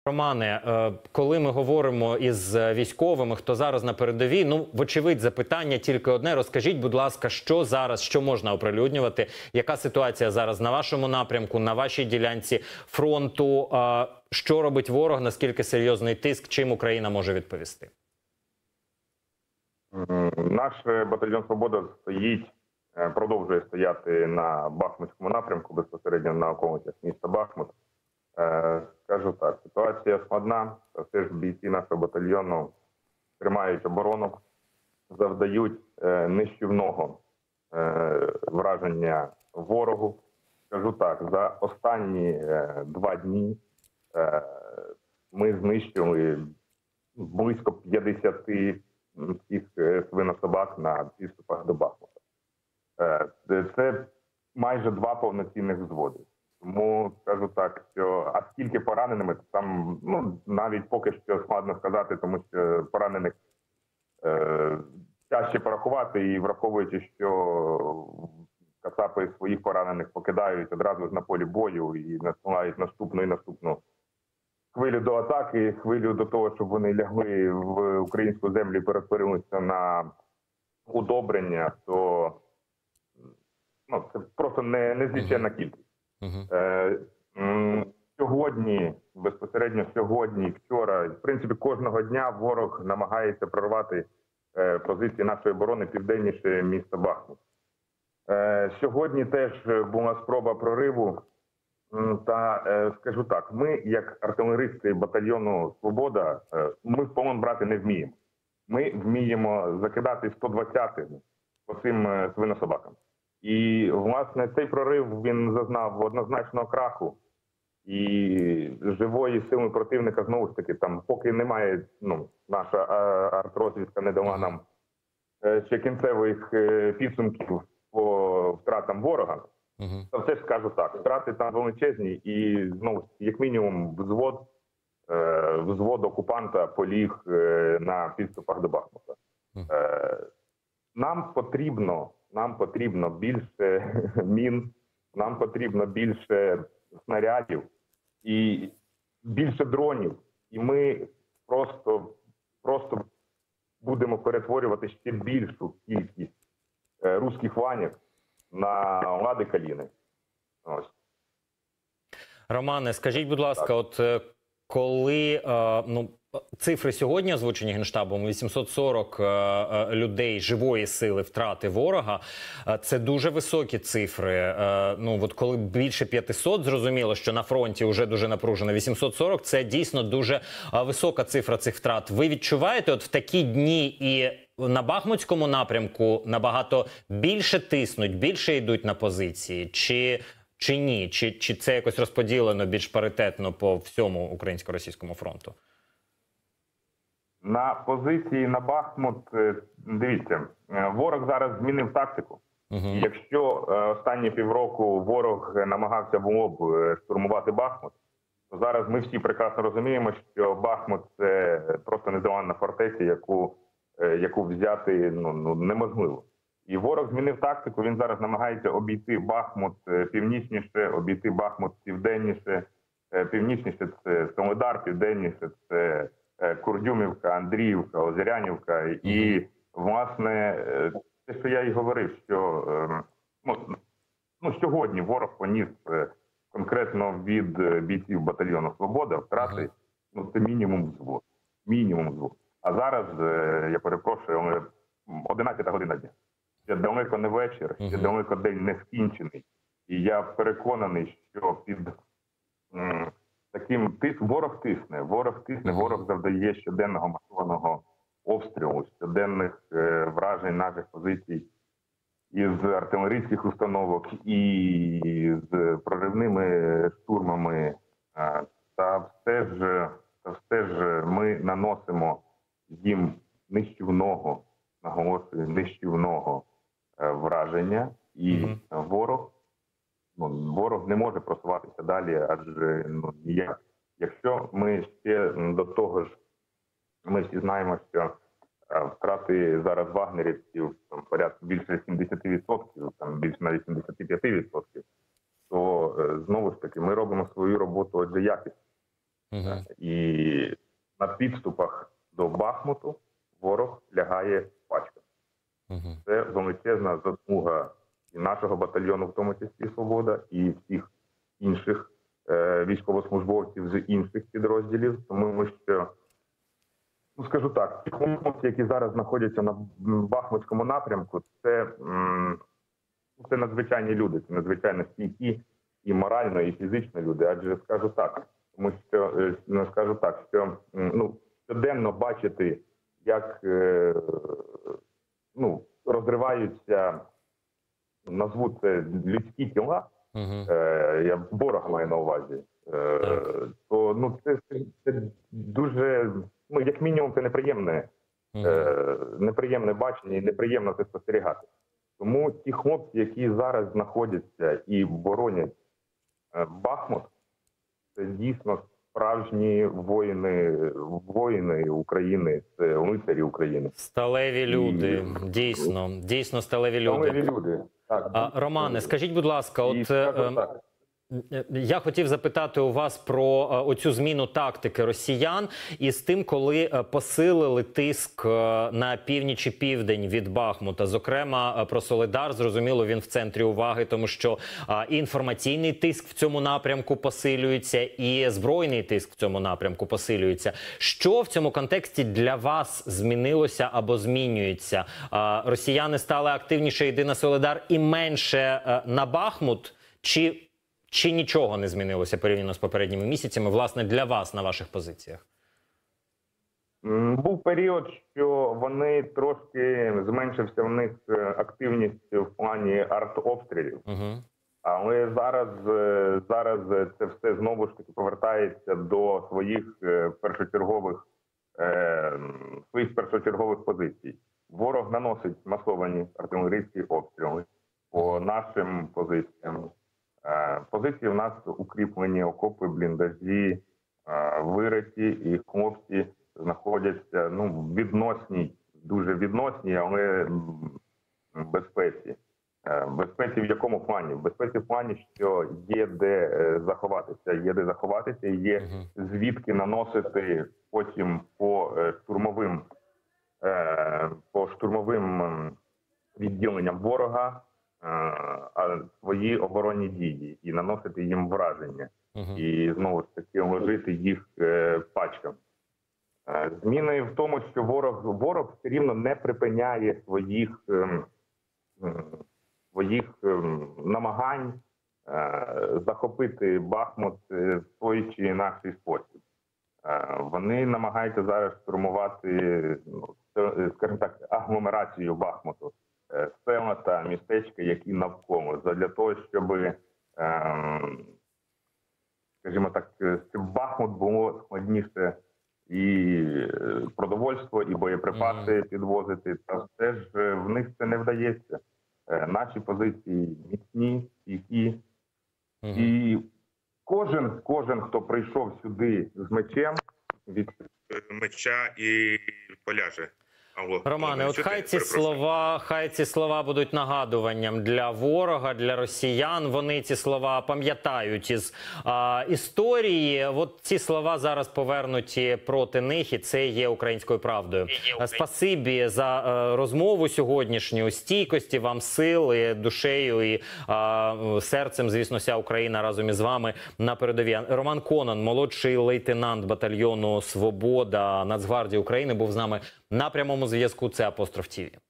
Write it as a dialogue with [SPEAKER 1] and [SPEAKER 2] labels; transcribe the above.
[SPEAKER 1] Романе, коли ми говоримо із військовими, хто зараз на передовій, ну, вочевидь, запитання тільки одне. Розкажіть, будь ласка, що зараз, що можна оприлюднювати? Яка ситуація зараз на вашому напрямку, на вашій ділянці фронту? Що робить ворог, наскільки серйозний тиск, чим Україна може відповісти?
[SPEAKER 2] Наш батальйон «Свобода» продовжує стояти на Бахмутському напрямку, безпосередньо на околицях міста Бахмут. Скажу так, ситуація складна, все ж бійці нашого батальйону тримають оборону, завдають нищівного враження ворогу. Скажу так, за останні 2 дні ми знищили близько 50 всіх свинособак на підступах до Бахмута. Це майже 2 повноцінних взводи. Тому скажу так, що а скільки пораненими, там навіть поки що складно сказати, тому що поранених тяжче порахувати, і враховуючи, що кацапи своїх поранених покидають одразу ж на полі бою і насилають наступну хвилю до атаки, хвилю до того, щоб вони лягли в українську землю і перетворилися на удобрення, то це просто незліченна кількість. Сьогодні, безпосередньо сьогодні, вчора, в принципі, кожного дня ворог намагається прорвати позиції нашої оборони південніше міста Бахмут. Сьогодні теж була спроба прориву. Та скажу так, ми, як артилеристи батальйону «Свобода», ми в полон брати не вміємо. Ми вміємо закидати 120-ми по цим свинособакам. І, власне, цей прорив, він зазнав однозначного краху. І живої сили противника, знову ж таки, там, поки немає, наша артрозвідка не дала нам ще кінцевих підсумків по втратам ворога, то все ж скажу так, втрати там величезні і, знову, як мінімум, взвод окупанта поліг на підступах до Бахмута. Нам потрібно більше мін, нам потрібно більше снарядів і більше дронів. І ми просто будемо перетворювати ще більшу кількість руських ванів на лади каліни. Ось.
[SPEAKER 1] Романе, скажіть, будь ласка, от коли цифри сьогодні озвучені Генштабом, 840 людей живої сили втрати ворога, це дуже високі цифри. От коли більше 500, зрозуміло, що на фронті вже дуже напружено, 840 – це дійсно дуже висока цифра цих втрат. Ви відчуваєте от в такі дні і на Бахмутському напрямку набагато більше тиснуть, більше йдуть на позиції? Чи ні? Чи це якось розподілено більш паритетно по всьому українсько-російському фронту?
[SPEAKER 2] На позиції на Бахмут, дивіться, ворог зараз змінив тактику. І якщо останні півроку ворог намагався було б штурмувати Бахмут, то зараз ми всі прекрасно розуміємо, що Бахмут – це просто нездоланна фортеця, яку взяти неможливо. І ворог змінив тактику, він зараз намагається обійти Бахмут північніше, обійти Бахмут південніше. Північніше – це Солидар, південніше – це Курдюмівка, Андріївка, Озерянівка. І, власне, те, що я і говорив, що сьогодні ворог поніс конкретно від бійців батальйону «Свобода» втрати, це мінімум взвод. Мінімум взвод. А зараз, я перепрошую, 11 година дня. Ще далеко не вечір, ще далеко день не скінчений. І я переконаний, що під таким ворог тисне, ворог завдає щоденного масованого обстрілу, щоденних вражень наших позицій із артилерійських установок і з проривними штурмами. Та все ж ми наносимо їм нищівного, наголошую, нищівного враження, і ворог не може просуватися далі, адже ніяк. Якщо ми ще до того ж, ми всі знаємо, що втрати зараз вагнерівців порядку більше 70%, більше навіть 75%, то знову ж таки ми робимо свою роботу, отже, якісно.
[SPEAKER 1] Угу.
[SPEAKER 2] І на підступах до Бахмуту ворог лягає пачками.
[SPEAKER 1] Угу.
[SPEAKER 2] Це величезна заслуга і нашого батальйону, в тому числі «Свобода», і всіх інших військовослужбовців з інших підрозділів, тому що, ну скажу так, ті хлопці, які зараз знаходяться на Бахмутському напрямку, це надзвичайні люди, це надзвичайно стійкі і морально, і фізично люди. Адже скажу так, тому що щоденно бачити, як розриваються, назву це людські тіла, я ворога маю на увазі, то це дуже, як мінімум, це неприємне бачення і неприємно це спостерігати. Тому ті хлопці, які зараз знаходяться і боронять Бахмут, це дійсно справжні воїни України, це лицарі України.
[SPEAKER 1] Сталеві люди, дійсно сталеві люди.
[SPEAKER 2] Сталеві люди. Так.
[SPEAKER 1] Романе, скажіть, будь ласка, я хотів запитати у вас про оцю зміну тактики росіян із тим, коли посилили тиск на північ і південь від Бахмута. Зокрема, про Солидар, зрозуміло, він в центрі уваги, тому що і інформаційний тиск в цьому напрямку посилюється, і збройний тиск в цьому напрямку посилюється. Що в цьому контексті для вас змінилося або змінюється? Росіяни стали активніше йти на Солидар і менше на Бахмут? Чи нічого не змінилося порівняно з попередніми місяцями, власне, для вас на ваших позиціях?
[SPEAKER 2] Був період, що вони трошки зменшився в них активність в плані артобстрілів. Але зараз це все знову ж таки повертається до своїх першочергових позицій. Ворог наносить масовані артилерійські обстріли по нашим позиціям. Позиції в нас укріплені, окопи, бліндажі, вириті, і хлопці знаходяться дуже відносній, але безпеці. Безпеці в якому плані? Безпеці в плані, що є де заховатися, є звідки наносити потім по штурмовим відділенням ворога свої оборонні дії і наносити їм враження. І знову ж таки ложити їх пачками. Зміни в тому, що ворог все рівно не припиняє своїх намагань захопити Бахмут в той чи інакший спосіб. Вони намагаються зараз штурмувати, скажімо так, агломерацію Бахмуту, села та містечка, які навколо, для того, щоб, скажімо так, щоб Бахмут було складніше і продовольство, і боєприпаси підвозити, та все ж в них це не вдається. Наші позиції міцні, стійкі, і кожен, хто прийшов сюди з мечем, від меча і поляже.
[SPEAKER 1] Романе, от хай ці слова будуть нагадуванням для ворога, для росіян. Вони ці слова пам'ятають із історії. От ці слова зараз повернуті проти них, і це є українською правдою. Спасибі за розмову сьогоднішню. Стійкості вам, сили, душею і серцем, звісно, вся Україна разом із вами на передовій. Роман Конон, молодший лейтенант батальйону «Свобода» Нацгвардії України, був з нами на прямому зв'язку. Це Апостроф ТІВІ.